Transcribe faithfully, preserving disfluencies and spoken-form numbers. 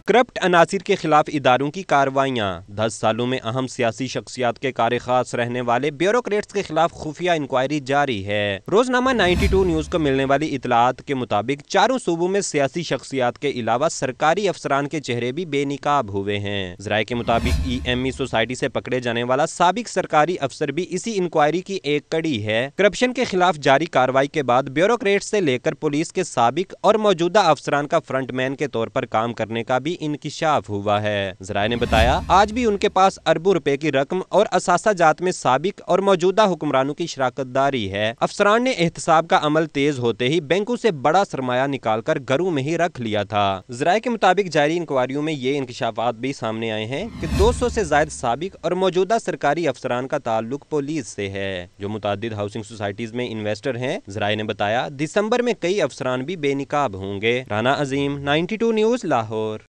Corrupt عناصر کے خلاف اداروں کی کارروائیاں۔ دس سالوں میں اہم سیاسی شخصیات کے کار خاص رہنے والے بیوروکریٹس کے خلاف خفیہ انکوائری جاری ہے۔ روزنامہ نائنٹی ٹو نیوز کو ملنے والی اطلاعات کے مطابق چاروں صوبوں میں سیاسی شخصیات کے علاوہ سرکاری افسران کے چہرے بھی بے نقاب ہوئے ہیں۔ ذرائع کے مطابق ای ایم ای سوسائٹی سے پکڑے جانے والا سابق سرکاری افسر بھی اسی انکوائری کی ایک کڑی ہے۔ کرپشن کے خلاف جاری کارروائی کے بعد بیوروکریٹس سے لے کر پولیس کے سابق اور موجودہ افسران کا فرنٹ مین کے طور پر کام کرنے کا بھی انکشاف ہوا ہے۔ ذرائع نے بتایا آج بھی ان کے پاس اربوں روپے کی رقم اور اثاثہ جات میں سابق اور موجودہ حکمرانوں کی شراکت داری ہے۔ افسران نے احتساب کا عمل تیز ہوتے ہی بینکوں سے بڑا سرمایہ نکال کر گھروں میں ہی رکھ لیا تھا۔ ذرائع کے مطابق جاری انکوائریوں میں یہ انکشافات بھی سامنے آئے ہیں کہ دو سو سے زائد سابق اور موجودہ سرکاری افسران کا تعلق پولیس سے ہے، جو متعدد ہاؤسنگ سوسائٹیز میں انویسٹر ہیں۔ ذرائع نے بتایا دسمبر میں کئی افسران بھی بے نقاب ہوں گے۔ Rana Azeem, ninety two news, Lahore.